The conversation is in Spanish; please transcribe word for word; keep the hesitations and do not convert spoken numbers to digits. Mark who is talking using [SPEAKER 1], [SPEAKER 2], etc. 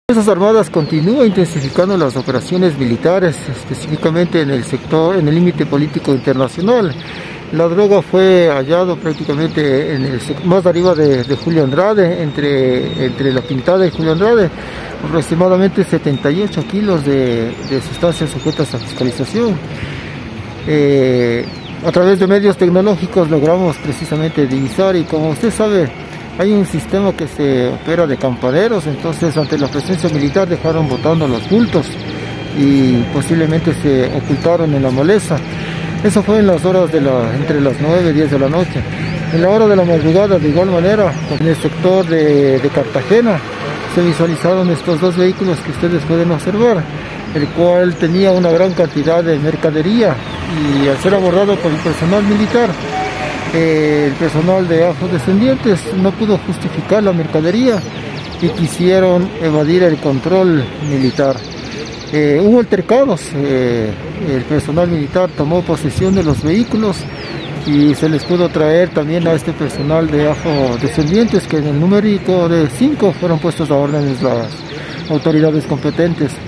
[SPEAKER 1] Las Fuerzas Armadas continúan intensificando las operaciones militares, específicamente en el sector, en el límite político internacional. La droga fue hallado prácticamente en el, más arriba de, de Julio Andrade, entre, entre La Pintada y Julio Andrade, aproximadamente setenta y ocho kilos de, de sustancias sujetas a fiscalización. Eh, a través de medios tecnológicos logramos precisamente divisar, y como usted sabe, hay un sistema que se opera de campaneros, entonces ante la presencia militar dejaron botando los bultos y posiblemente se ocultaron en la maleza. Eso fue en las horas de la, entre las nueve y diez de la noche. En la hora de la madrugada, de igual manera, en el sector de, de Cartagena, se visualizaron estos dos vehículos que ustedes pueden observar, el cual tenía una gran cantidad de mercadería, y al ser abordado por el personal militar, eh, el personal de afrodescendientes no pudo justificar la mercadería y quisieron evadir el control militar. Eh, hubo altercados, eh, el personal militar tomó posesión de los vehículos y se les pudo traer también a este personal de afrodescendientes, que en el numérico de cinco fueron puestos a órdenes las autoridades competentes.